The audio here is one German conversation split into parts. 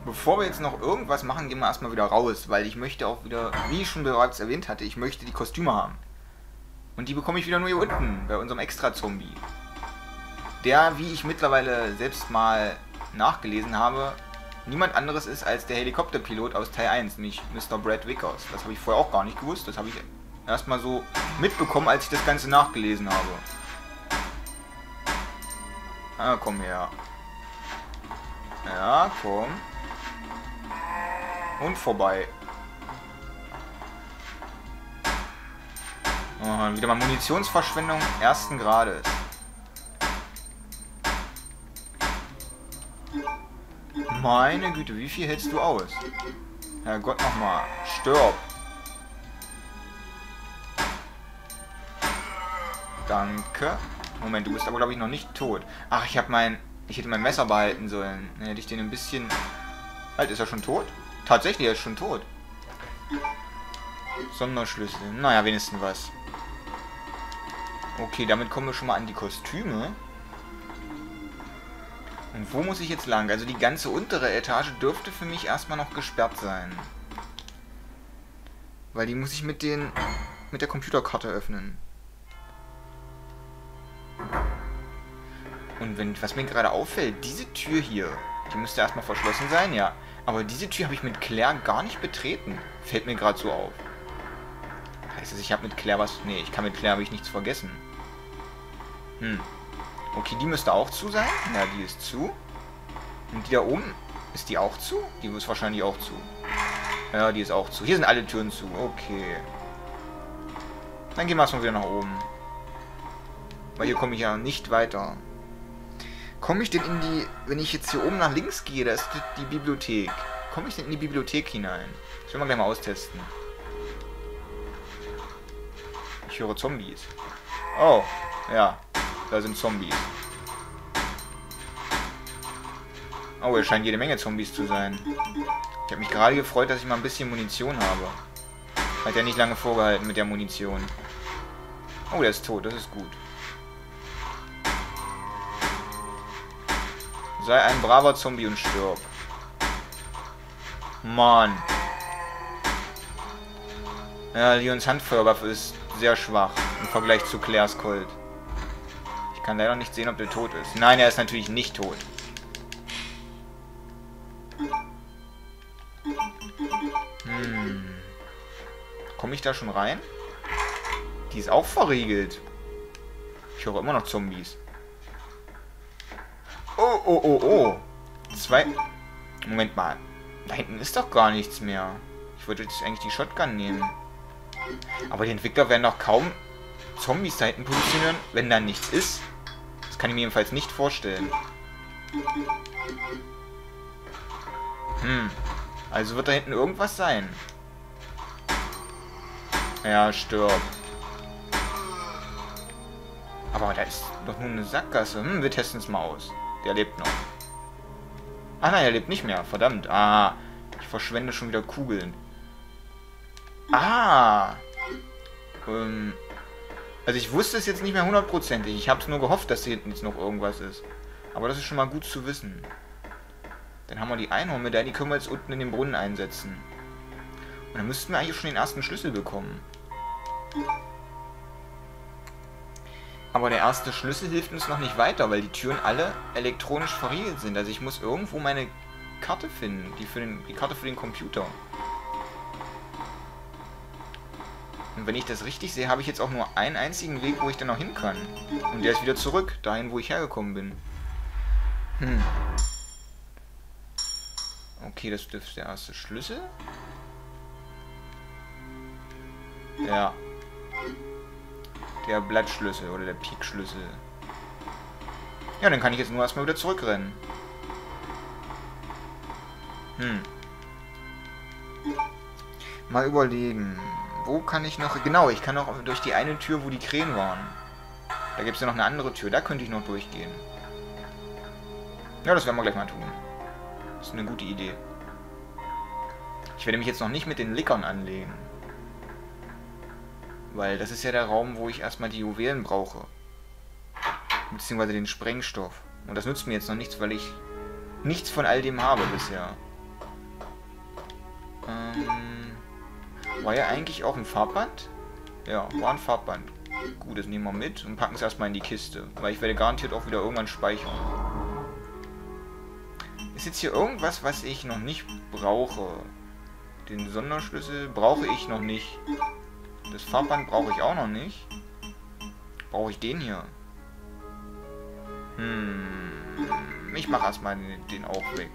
Bevor wir jetzt noch irgendwas machen, gehen wir erstmal wieder raus, weil ich möchte auch wieder, wie ich schon bereits erwähnt hatte, ich möchte die Kostüme haben. Und die bekomme ich wieder nur hier unten, bei unserem Extra-Zombie. Der, wie ich mittlerweile selbst mal nachgelesen habe, niemand anderes ist als der Helikopterpilot aus Teil 1, nämlich Mr. Brad Vickers. Das habe ich vorher auch gar nicht gewusst, das habe ich erstmal so mitbekommen, als ich das Ganze nachgelesen habe. Ah, komm her. Ja, komm. Und vorbei. Oh, wieder mal Munitionsverschwendung ersten Grades. Meine Güte, wie viel hältst du aus? Herrgott nochmal. Stirb. Danke. Moment, du bist aber glaube ich noch nicht tot. Ach, ich hätte mein Messer behalten sollen. Dann hätte ich den ein bisschen... Halt, ist er schon tot? Tatsächlich, er ist schon tot. Sonderschlüssel. Naja, wenigstens was. Okay, damit kommen wir schon mal an die Kostüme. Und wo muss ich jetzt lang? Also die ganze untere Etage dürfte für mich erstmal noch gesperrt sein. Weil die muss ich mit der Computerkarte öffnen. Und was mir gerade auffällt, diese Tür hier, die müsste erstmal verschlossen sein, ja. Aber diese Tür habe ich mit Claire gar nicht betreten. Fällt mir gerade so auf. Heißt das, ich habe mit Claire was... Nee, ich kann mit Claire habe ich nichts vergessen. Okay, die müsste auch zu sein. Ja, die ist zu. Und die da oben, ist die auch zu? Die ist wahrscheinlich auch zu. Ja, die ist auch zu. Hier sind alle Türen zu. Okay. Dann gehen wir erstmal wieder nach oben. Weil hier komme ich ja nicht weiter. Komme ich denn in die... Wenn ich jetzt hier oben nach links gehe, da ist die Bibliothek. Komme ich denn in die Bibliothek hinein? Das werden wir gleich mal austesten. Ich höre Zombies. Oh, ja. Da sind Zombies. Oh, es scheint jede Menge Zombies zu sein. Ich habe mich gerade gefreut, dass ich mal ein bisschen Munition habe. Hat ja nicht lange vorgehalten mit der Munition. Oh, der ist tot, das ist gut. Sei ein braver Zombie und stirb. Mann. Ja, Leons Handfeuerwaffe ist sehr schwach im Vergleich zu Claires Colt. Ich kann leider nicht sehen, ob der tot ist. Nein, er ist natürlich nicht tot. Komme ich da schon rein? Die ist auch verriegelt. Ich höre immer noch Zombies. Oh, oh, oh, oh. Moment mal. Da hinten ist doch gar nichts mehr. Ich wollte jetzt eigentlich die Shotgun nehmen. Aber die Entwickler werden doch kaum Zombies da hinten positionieren, wenn da nichts ist. Das kann ich mir jedenfalls nicht vorstellen. Also wird da hinten irgendwas sein. Ja, stirb. Aber da ist doch nur eine Sackgasse. Wir testen es mal aus. Der lebt noch. Ah nein, er lebt nicht mehr. Verdammt. Ah, ich verschwende schon wieder Kugeln. Ah. Also ich wusste es jetzt nicht mehr hundertprozentig. Ich habe es nur gehofft, dass hier hinten jetzt noch irgendwas ist. Aber das ist schon mal gut zu wissen. Dann haben wir die Einhornmedaille, die können wir jetzt unten in den Brunnen einsetzen. Und dann müssten wir eigentlich schon den ersten Schlüssel bekommen. Aber der erste Schlüssel hilft uns noch nicht weiter, weil die Türen alle elektronisch verriegelt sind. Also ich muss irgendwo meine Karte finden, die Karte für den Computer. Und wenn ich das richtig sehe, habe ich jetzt auch nur einen einzigen Weg, wo ich dann noch hin kann. Und der ist wieder zurück, dahin, wo ich hergekommen bin. Okay, das dürfte der erste Schlüssel. Ja. Der Blattschlüssel oder der Pikschlüssel. Ja, dann kann ich jetzt nur erstmal wieder zurückrennen. Mal überlegen. Wo kann ich noch... Genau, ich kann noch durch die eine Tür, wo die Krähen waren. Da gibt es ja noch eine andere Tür. Da könnte ich noch durchgehen. Ja, das werden wir gleich mal tun. Das ist eine gute Idee. Ich werde mich jetzt noch nicht mit den Lickern anlegen. Weil das ist ja der Raum, wo ich erstmal die Juwelen brauche. Beziehungsweise den Sprengstoff. Und das nützt mir jetzt noch nichts, weil ich nichts von all dem habe bisher. War ja eigentlich auch ein Farbband? Ja, war ein Farbband. Gut, das nehmen wir mit und packen es erstmal in die Kiste. Weil ich werde garantiert auch wieder irgendwann speichern. Ist jetzt hier irgendwas, was ich noch nicht brauche? Den Sonderschlüssel brauche ich noch nicht. Das Farbband brauche ich auch noch nicht. Brauche ich den hier? Ich mache erstmal den auch weg.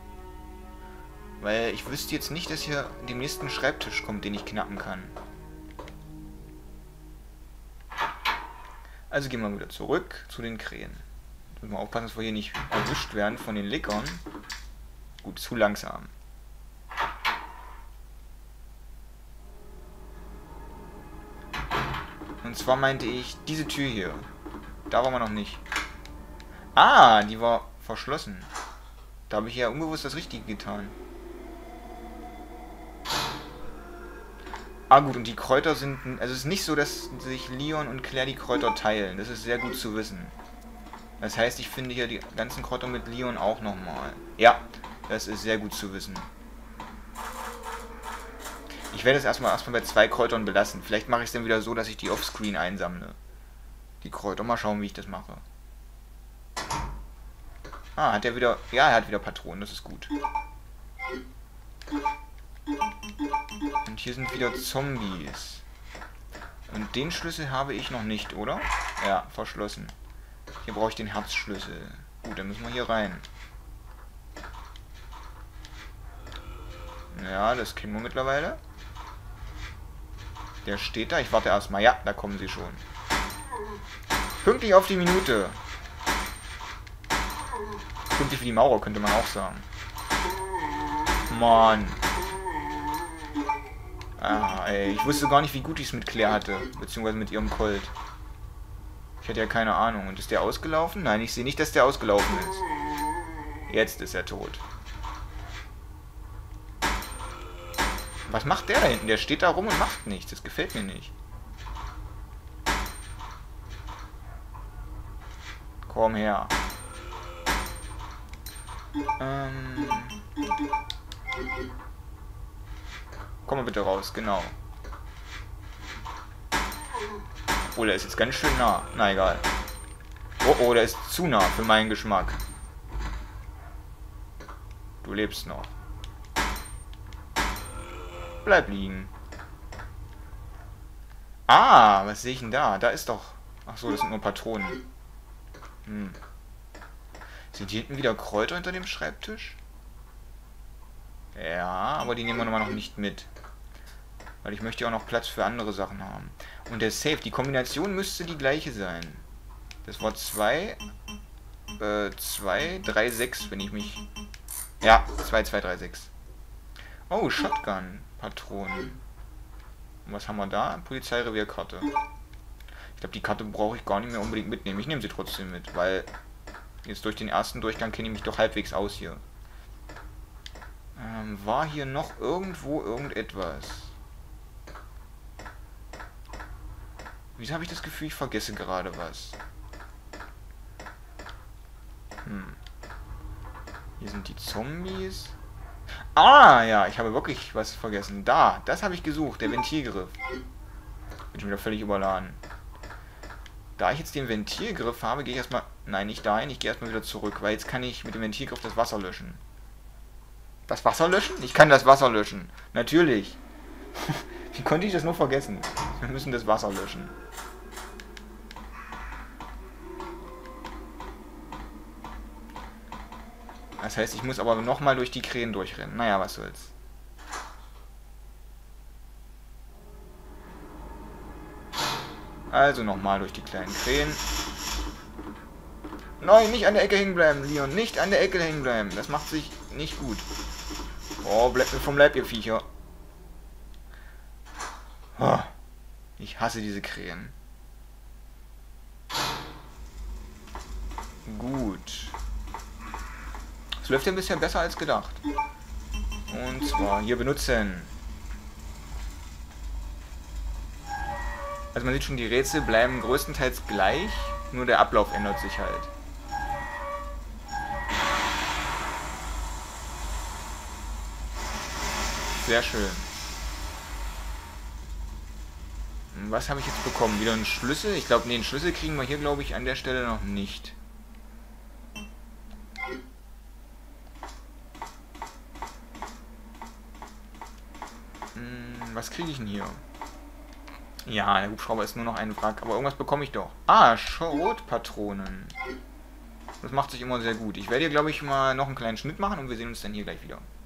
Weil ich wüsste jetzt nicht, dass hier demnächst ein Schreibtisch kommt, den ich knacken kann. Also gehen wir wieder zurück zu den Krähen. Müssen wir aufpassen, dass wir hier nicht erwischt werden von den Lickern. Gut, zu langsam. Und zwar meinte ich diese Tür hier. Da waren wir noch nicht. Ah, die war verschlossen. Da habe ich ja unbewusst das Richtige getan. Ah gut, und die Kräuter sind... Also es ist nicht so, dass sich Leon und Claire die Kräuter teilen. Das ist sehr gut zu wissen. Das heißt, ich finde hier die ganzen Kräuter mit Leon auch nochmal. Ja, das ist sehr gut zu wissen. Ich werde es erstmal bei 2 Kräutern belassen. Vielleicht mache ich es dann wieder so, dass ich die offscreen einsammle. Die Kräuter. Mal schauen, wie ich das mache. Ah, hat er wieder... Ja, er hat wieder Patronen. Das ist gut. Und hier sind wieder Zombies. Und den Schlüssel habe ich noch nicht, oder? Ja, verschlossen. Hier brauche ich den Herzschlüssel. Gut, dann müssen wir hier rein. Ja, das kennen wir mittlerweile. Der steht da. Ich warte erstmal. Ja, da kommen sie schon. Pünktlich auf die Minute. Pünktlich wie die Maurer, könnte man auch sagen. Mann. Ah, ey. Ich wusste gar nicht, wie gut ich es mit Claire hatte. Beziehungsweise mit ihrem Colt. Ich hatte ja keine Ahnung. Und ist der ausgelaufen? Nein, ich sehe nicht, dass der ausgelaufen ist. Jetzt ist er tot. Was macht der da hinten? Der steht da rum und macht nichts. Das gefällt mir nicht. Komm her. Komm mal bitte raus, genau. Oh, der ist jetzt ganz schön nah. Na, egal. Oh, oh, der ist zu nah für meinen Geschmack. Du lebst noch. Bleib liegen. Ah, was sehe ich denn da? Da ist doch... Ach so, das sind nur Patronen. Sind hier hinten wieder Kräuter hinter dem Schreibtisch? Ja, aber die nehmen wir noch nicht mit. Weil ich möchte ja auch noch Platz für andere Sachen haben. Und der Safe, die Kombination müsste die gleiche sein. Das war 2, 3, 6, wenn ich mich... Ja, 2, 2, 3, 6. Oh, Shotgun. Patronen. Und was haben wir da? Polizeirevierkarte. Ich glaube, die Karte brauche ich gar nicht mehr unbedingt mitnehmen. Ich nehme sie trotzdem mit, weil jetzt durch den ersten Durchgang kenne ich mich doch halbwegs aus hier. War hier noch irgendwo irgendetwas? Wieso habe ich das Gefühl, ich vergesse gerade was? Hier sind die Zombies. Ah, ja, ich habe wirklich was vergessen. Da, das habe ich gesucht, der Ventilgriff. Bin schon wieder völlig überladen. Da ich jetzt den Ventilgriff habe, gehe ich erstmal... Nein, nicht dahin, ich gehe erstmal wieder zurück, weil jetzt kann ich mit dem Ventilgriff das Wasser löschen. Das Wasser löschen? Ich kann das Wasser löschen. Natürlich. Wie konnte ich das nur vergessen? Wir müssen das Wasser löschen. Das heißt, ich muss aber nochmal durch die Krähen durchrennen. Naja, was soll's. Also nochmal durch die kleinen Krähen. Nein, nicht an der Ecke hängen bleiben, Leon. Nicht an der Ecke hängen bleiben. Das macht sich nicht gut. Oh, bleibt mir vom Leib, ihr Viecher. Oh, ich hasse diese Krähen. Gut. Es läuft ja bisher besser als gedacht. Und zwar hier benutzen. Also man sieht schon, die Rätsel bleiben größtenteils gleich, nur der Ablauf ändert sich halt. Ich Sehr schön. Was habe ich jetzt bekommen? Wieder einen Schlüssel? Ich glaube, den Schlüssel kriegen wir hier, glaube ich, an der Stelle noch nicht. Was kriege ich denn hier? Ja, der Hubschrauber ist nur noch ein Wrack, aber irgendwas bekomme ich doch. Ah, Schrotpatronen. Das macht sich immer sehr gut. Ich werde hier, glaube ich, mal noch einen kleinen Schnitt machen und wir sehen uns dann hier gleich wieder.